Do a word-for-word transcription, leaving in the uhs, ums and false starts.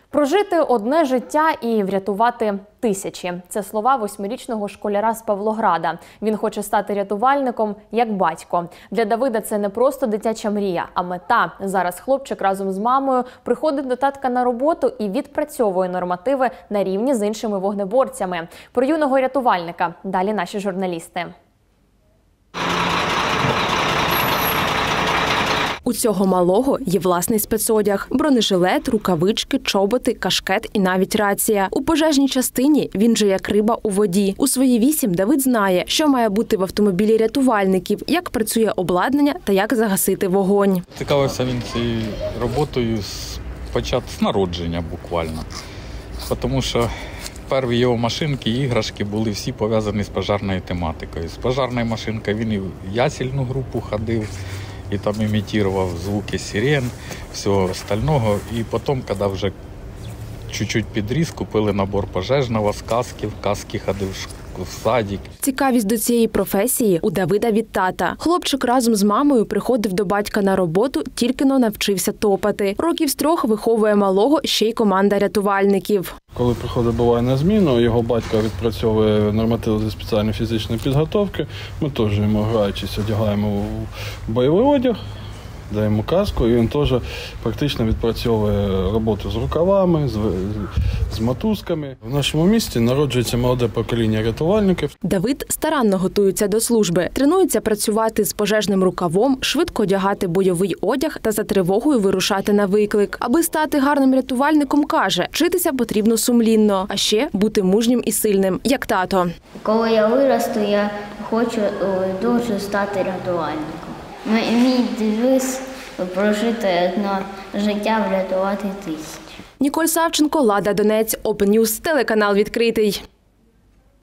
Прожити одне життя і врятувати тисячі – це слова восьмирічного школяра з Павлограда. Він хоче стати рятувальником як батько. Для Давида це не просто дитяча мрія, а мета. Зараз хлопчик разом з мамою приходить до татка на роботу і відпрацьовує нормативи на рівні з іншими вогнеборцями. Про юного рятувальника далі наші журналісти. У цього малого є власний спецодяг – бронежилет, рукавички, чоботи, кашкет і навіть рація. У пожежній частині він же як риба у воді. У свої вісім Давид знає, що має бути в автомобілі рятувальників, як працює обладнання та як загасити вогонь. Цікавився він цією роботою з початку з народження буквально. Тому що перші його машинки, іграшки були всі пов'язані з пожежною тематикою. З пожежною машинкою він і в ясельну групу ходив, і там імітував звуки сирен, всього остального. І потім, коли вже чуть-чуть підріс, купили набор пожежного з каски, в каски ходив в садик. Цікавість до цієї професії у Давида від тата. Хлопчик разом з мамою приходив до батька на роботу, тільки-но навчився топати. Років з трьох виховує малого ще й команда рятувальників. Коли приходить буває на зміну, його батько відпрацьовує нормативи зі спеціальної фізичної підготовки. Ми теж йому, граючись, одягаємо в бойовий одяг, даємо каску, і він теж практично відпрацьовує роботу з рукавами, з, з мотузками. В нашому місті народжується молоде покоління рятувальників. Давид старанно готується до служби. Тренується працювати з пожежним рукавом, швидко одягати бойовий одяг та за тривогою вирушати на виклик. Аби стати гарним рятувальником, каже, вчитися потрібно сумлінно, а ще бути мужнім і сильним, як тато. Коли я виросту, я хочу дуже стати рятувальником. Мій девіз – прожити одне життя, врятувати тисячі. Ніколь Савченко, Лада Донець, Open News, телеканал відкритий.